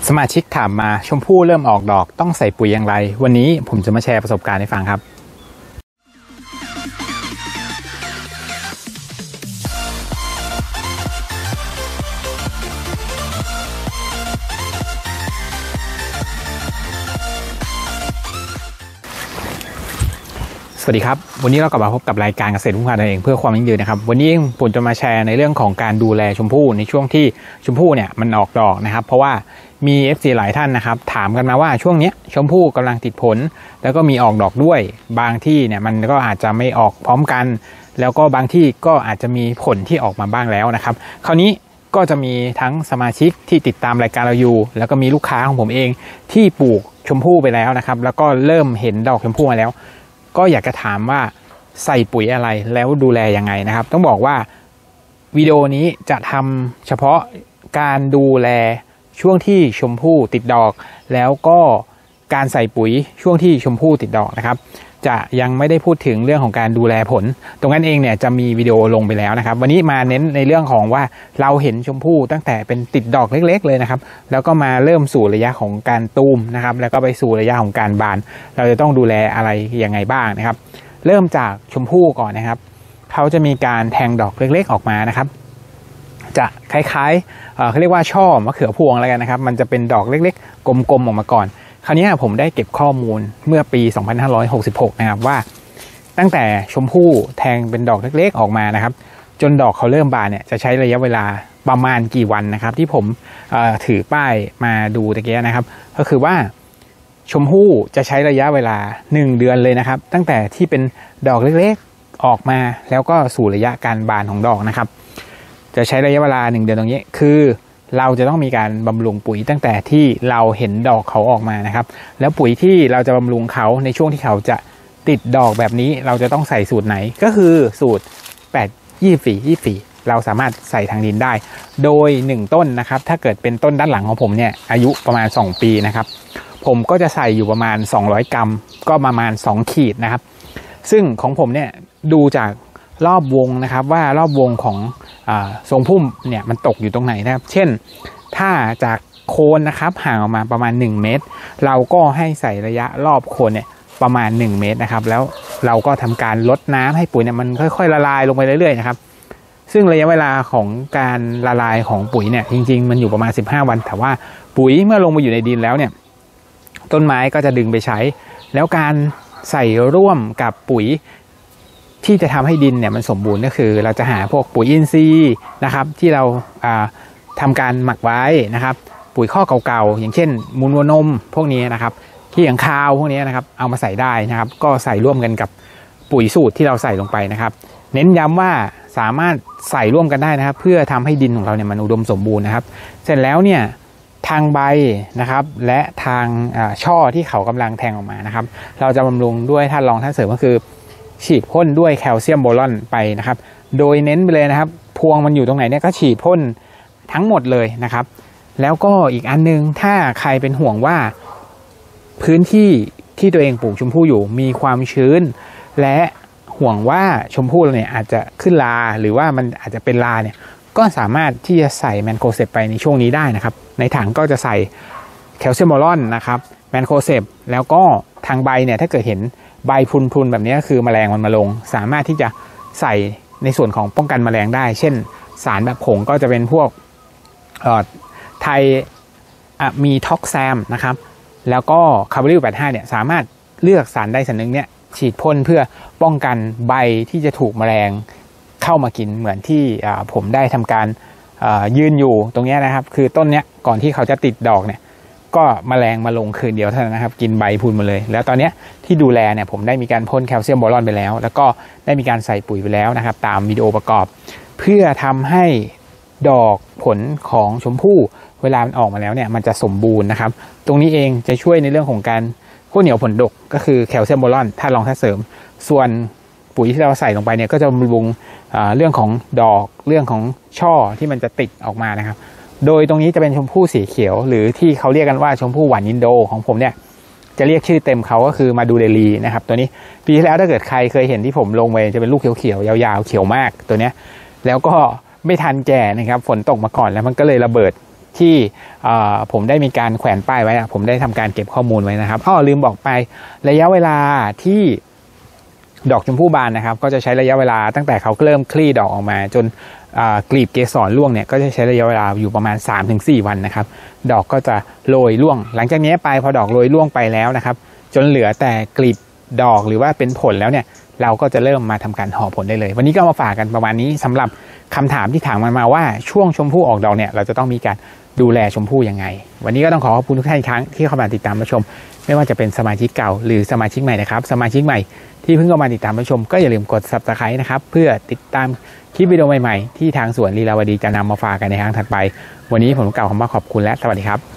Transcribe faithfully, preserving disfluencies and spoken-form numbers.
สมาชิกถามมาชมพู่เริ่มออกดอกต้องใส่ปุ๋ยอย่างไรวันนี้ผมจะมาแชร์ประสบการณ์ให้ฟังครับสวัสดีครับวันนี้เรากลับมาพบกับรายการเกษตรพุ่งพาตัวเองเพื่อความยั่งยืนนะครับวันนี้ผมจะมาแชร์ในเรื่องของการดูแลชมพู่ในช่วงที่ชมพู่เนี่ยมันออกดอกนะครับเพราะว่ามี เอฟ ซี หลายท่านนะครับถามกันมาว่าช่วงนี้ชมพู่กำลังติดผลแล้วก็มีออกดอกด้วยบางที่เนี่ยมันก็อาจจะไม่ออกพร้อมกันแล้วก็บางที่ก็อาจจะมีผลที่ออกมาบ้างแล้วนะครับคราวนี้ก็จะมีทั้งสมาชิกที่ติดตามรายการเราอยู่แล้วก็มีลูกค้าของผมเองที่ปลูกชมพู่ไปแล้วนะครับแล้วก็เริ่มเห็นดอกชมพู่มาแล้วก็อยากจะถามว่าใส่ปุ๋ยอะไรแล้วดูแลยังไงนะครับต้องบอกว่าวิดีโอนี้จะทำเฉพาะการดูแลช่วงที่ชมพู่ติดดอกแล้วก็การใส่ปุ๋ยช่วงที่ชมพู่ติดดอกนะครับจะยังไม่ได้พูดถึงเรื่องของการดูแลผลตรงนั้นเองเนี่ยจะมีวิดีโอลงไปแล้วนะครับวันนี้มาเน้นในเรื่องของว่าเราเห็นชมพู่ตั้งแต่เป็นติดดอกเล็กๆเลยนะครับแล้วก็มาเริ่มสู่ระยะของการตูมนะครับแล้วก็ไปสู่ระยะของการบานเราจะต้องดูแลอะไรยังไงบ้างนะครับเริ่มจากชมพู่ก่อนนะครับเขาจะมีการแทงดอกเล็กๆออกมานะครับจะคล้ายๆเขาเรียกว่าช่อมะเขือพวงอะไรกันนะครับมันจะเป็นดอกเล็กๆกลมๆออกมาก่อนคราวนี้ผมได้เก็บข้อมูลเมื่อปีสองพันห้าร้อยหกสิบหกนะครับว่าตั้งแต่ชมพู่แทงเป็นดอกเล็กๆออกมานะครับจนดอกเขาเริ่มบานเนี่ยจะใช้ระยะเวลาประมาณกี่วันนะครับที่ผมถือป้ายมาดูตะกี้นะครับก็คือว่าชมพู่จะใช้ระยะเวลาหนึ่งเดือนเลยนะครับตั้งแต่ที่เป็นดอกเล็กๆออกมาแล้วก็สู่ระยะการบานของดอกนะครับจะใช้ระยะเวลาหนึ่งเดือนตรงนี้คือเราจะต้องมีการบำรุงปุ๋ยตั้งแต่ที่เราเห็นดอกเขาออกมานะครับแล้วปุ๋ยที่เราจะบำรุงเขาในช่วงที่เขาจะติดดอกแบบนี้เราจะต้องใส่สูตรไหนก็คือสูตรแปด ยี่สิบสี่ ยี่สิบสี่เราสามารถใส่ทางดินได้โดยหนึ่งต้นนะครับถ้าเกิดเป็นต้นด้านหลังของผมเนี่ยอายุประมาณสองปีนะครับผมก็จะใส่อยู่ประมาณสองร้อยกรัมก็ประมาณสองขีดนะครับซึ่งของผมเนี่ยดูจากรอบวงนะครับว่ารอบวงของทรงพุ่มเนี่ยมันตกอยู่ตรงไหนนะครับเช่นถ้าจากโคนนะครับห่างออกมาประมาณหนึ่งเมตรเราก็ให้ใส่ระยะรอบโคนเนี่ยประมาณหนึ่งเมตรนะครับแล้วเราก็ทำการลดน้ำให้ปุ๋ยเนี่ยมันค่อยๆละลายลงไปเรื่อยๆนะครับซึ่งระยะเวลาของการละลายของปุ๋ยเนี่ยจริงๆมันอยู่ประมาณสิบห้าวันแต่ว่าปุ๋ยเมื่อลงมาอยู่ในดินแล้วเนี่ยต้นไม้ก็จะดึงไปใช้แล้วการใส่ร่วมกับปุ๋ยที่จะทำให้ดินเนี่ยมันสมบูรณ์ก็คือเราจะหาพวกปุ๋ยอินทรีย์นะครับที่เราทำการหมักไว้นะครับปุ๋ยข้อเก่าๆอย่างเช่นมูลวัวนมพวกนี้นะครับที่อย่างคาวพวกนี้นะครับเอามาใส่ได้นะครับก็ใส่ร่วมกันกับปุ๋ยสูตรที่เราใส่ลงไปนะครับเน้นย้ำว่าสามารถใส่ร่วมกันได้นะครับเพื่อทำให้ดินของเราเนี่ยมันอุดมสมบูรณ์นะครับเสร็จแล้วเนี่ยทางใบนะครับและทางช่อที่เขากำลังแทงออกมานะครับเราจะบำรุงด้วยธาตุรองธาตุเสริมก็คือฉีดพ่นด้วยแคลเซียมโบรอนไปนะครับโดยเน้นไปเลยนะครับพวงมันอยู่ตรงไหนเนี่ยก็ฉีดพ่นทั้งหมดเลยนะครับแล้วก็อีกอันนึงถ้าใครเป็นห่วงว่าพื้นที่ที่ตัวเองปลูกชมพู่อยู่มีความชื้นและห่วงว่าชมพู่เนี่ยอาจจะขึ้นราหรือว่ามันอาจจะเป็นราเนี่ยก็สามารถที่จะใส่แมนโคเซปไปในช่วงนี้ได้นะครับในถังก็จะใส่แคลเซียมโบรอนนะครับแมนโคเซปแล้วก็ทางใบเนี่ยถ้าเกิดเห็นใบพรุนๆแบบนี้คือแมลงมันมาลงสามารถที่จะใส่ในส่วนของป้องกันแมลงได้เช่นสารแบบผงก็จะเป็นพวกไทอะมีท็อกแซมนะครับแล้วก็คาร์บอนิลแปดสิบห้าเนี่ยสามารถเลือกสารใดสารหนึ่งเนี่ยฉีดพ่นเพื่อป้องกันใบที่จะถูกแมลงเข้ามากินเหมือนที่ผมได้ทำการยืนอยู่ตรงนี้นะครับคือต้นเนี้ยก่อนที่เขาจะติดดอกเนี่ยก็แมลงมาลงคืนเดียวเท่านั้นนะครับกินใบพูนมาเลยแล้วตอนนี้ที่ดูแลเนี่ยผมได้มีการพ่นแคลเซียมโบรอนไปแล้วแล้วก็ได้มีการใส่ปุ๋ยไปแล้วนะครับตามวิดีโอประกอบเพื่อทำให้ดอกผลของชมพู่เวลามันออกมาแล้วเนี่ยมันจะสมบูรณ์นะครับตรงนี้เองจะช่วยในเรื่องของการขั้วเหนียวผลดกก็คือแคลเซียมโบรอนธาตุรองธาตุเสริมส่วนปุ๋ยที่เราใส่ลงไปเนี่ยก็จะบำรุงเรื่องของดอกเรื่องของช่อที่มันจะติดออกมานะครับโดยตรงนี้จะเป็นชมพู่สีเขียวหรือที่เขาเรียกกันว่าชมพู่หวานอินโดของผมเนี่ยจะเรียกชื่อเต็มเขาก็คือมาดูเดลีนะครับตัวนี้ปีที่แล้วถ้าเกิดใครเคยเห็นที่ผมลงไปจะเป็นลูกเขียวๆยาวๆเขียวมากตัวเนี้ยแล้วก็ไม่ทันแก่นะครับฝนตกมาก่อนแล้วมันก็เลยระเบิดที่ผมได้มีการแขวนป้ายไว้ผมได้ทำการเก็บข้อมูลไว้นะครับอ้อลืมบอกไประยะเวลาที่ดอกชมพู่บานนะครับก็จะใช้ระยะเวลาตั้งแต่เขาเริ่มคลี่ดอกออกมาจนกลีบเกสรร่วงเนี่ยก็จะใช้ระยะเวลาอยู่ประมาณ สามถึงสี่ วันนะครับดอกก็จะโรยร่วงหลังจากนี้ไปพอดอกโรยร่วงไปแล้วนะครับจนเหลือแต่กลีบดอกหรือว่าเป็นผลแล้วเนี่ยเราก็จะเริ่มมาทำการห่อผลได้เลยวันนี้ก็มาฝากกันประมาณนี้สำหรับคำถามที่ถามมามาว่าช่วงชมพู่ออกดอกเนี่ยเราจะต้องมีการดูแลชมพู่ยังไงวันนี้ก็ต้องขอขอบคุณทุกท่านอีกครั้งที่เข้ามาติดตามรับชมไม่ว่าจะเป็นสมาชิกเก่าหรือสมาชิกใหม่นะครับสมาชิกใหม่ที่เพิ่งเข้ามาติดตามรับชมก็อย่าลืมกด ซับสไครบ์ นะครับเพื่อติดตามคลิปวิดีโอใหม่ๆที่ทางสวนลีลาวดีจะนำมาฝากกันในครั้งถัดไปวันนี้ผมกล่าวคำว่าขอบคุณและสวัสดีครับ